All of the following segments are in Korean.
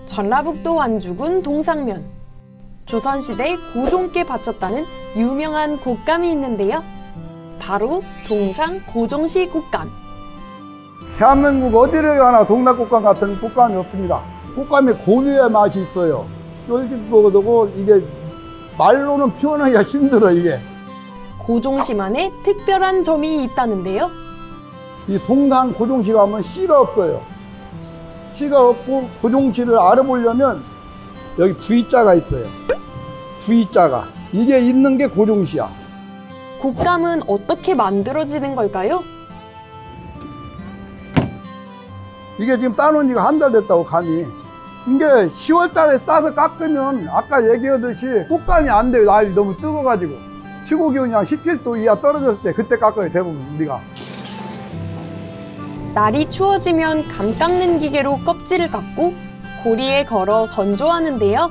전라북도 완주군 동상면. 조선시대 고종께 바쳤다는 유명한 곶감이 있는데요. 바로 동상 고종시 곶감. 대한민국 어디를 가나 동락곶감 같은 곶감이 없습니다. 곶감이 고유의 맛이 있어요. 쫄깃하고 이게 말로는 표현하기가 힘들어 이게. 고종시만의 특별한 점이 있다는데요. 이 동상 고종시 가면 씨가 없어요. 씨가 없고 고종시를 알아보려면 여기 V자가 있어요. V자가. 이게 있는 게 고종시야. 곶감은 어떻게 만들어지는 걸까요? 이게 지금 따놓은 지가 한 달 됐다고 감이. 이게 10월 달에 따서 깎으면 아까 얘기하듯이 곶감이 안 돼요. 날이 너무 뜨거워가지고. 최고 기온이 한 17도 이하 떨어졌을 때 그때 깎아요 대부분 우리가. 날이 추워지면 감 깎는 기계로 껍질을 깎고 고리에 걸어 건조하는데요.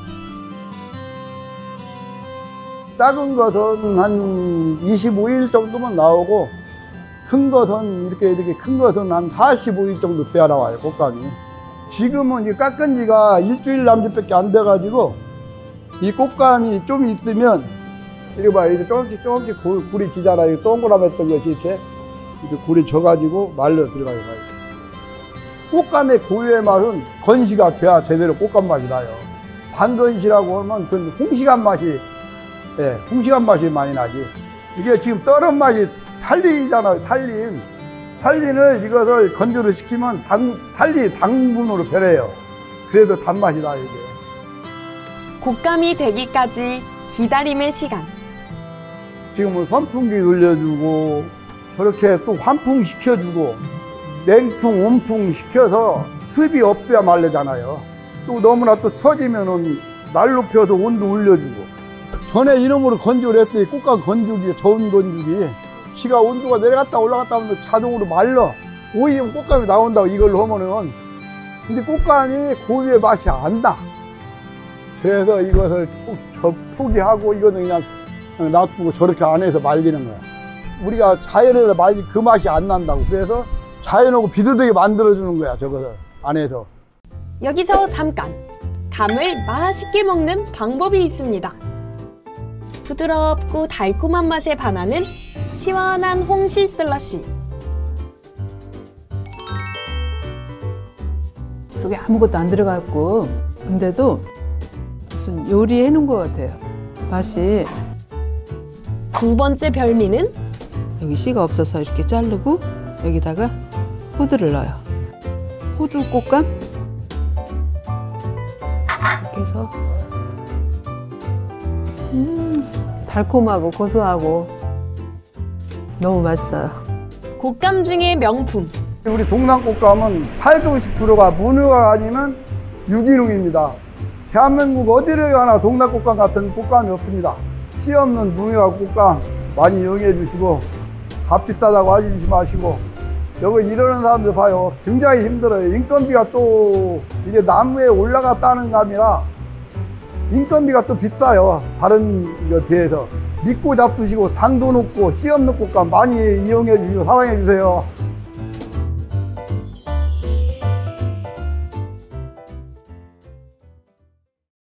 작은 것은 한 25일 정도만 나오고 큰 것은 이렇게 큰 것은 한 45일 정도 돼야 나와요 곶감이. 지금은 이 깎은 지가 일주일 남짓밖에 안 돼가지고 이 곶감이 좀 있으면 이렇게 봐 이렇게 조금씩 굴이 지잖아요. 동그라맸던 것이 이렇게 굴이 져가지고 말려 들어가요. 곶감의 고유의 맛은 건시가 돼야 제대로 곶감 맛이 나요. 반건시라고 하면 그 홍시간 맛이, 예, 홍시간 맛이 많이 나지. 이게 지금 썰은 맛이 탈리잖아요. 탈리는 이것을 건조를 시키면 탈리 당분으로 변해요. 그래도 단맛이 나요 이게. 곶감이 되기까지 기다림의 시간. 지금은 선풍기 돌려주고 저렇게 또 환풍 시켜주고 냉풍, 온풍 시켜서 습이 없어야 말르잖아요. 또 너무나 또 추워지면은 난로 펴서 온도 올려주고. 전에 이놈으로 건조를 했더니 곶감 건조기, 저온 건조기. 지가 온도가 내려갔다 올라갔다 하면 자동으로 말라. 오히려 곶감이 나온다고 이걸로 하면은. 근데 곶감이 고유의 맛이 안 나. 그래서 이것을 포기하고 이거는 그냥 놔두고 저렇게 안에서 말리는 거야. 우리가 자연에서 말리 그 맛이 안 난다고. 그래서 자연하고 비슷하게 만들어주는 거야 저것을 안에서. 여기서 잠깐! 감을 맛있게 먹는 방법이 있습니다. 부드럽고 달콤한 맛에 반하는 시원한 홍시 슬러시. 속에 아무것도 안 들어갔고 근데도 무슨 요리해 놓은 것 같아요. 맛이. 두 번째 별미는 여기 씨가 없어서 이렇게 자르고 여기다가 호두를 넣어요. 호두 곶감 이렇게 해서 달콤하고 고소하고 너무 맛있어요. 곶감 중에 명품. 우리 동상곶감은 80~90%가 문어가 아니면 유기농입니다. 대한민국 어디를 가나 동상곶감 같은 곶감이 없습니다. 씨 없는 무궁화 곶감 많이 이용해 주시고 값 비싸다고 하지 마시고. 여기 이러는 사람들 봐요. 굉장히 힘들어요. 인건비가 또 이게 나무에 올라갔다는 감이라 인건비가 또 비싸요. 다른 거에 비해서. 믿고 잡수시고 당도 높고 씨 없는 곶감 많이 이용해 주시고 사랑해 주세요.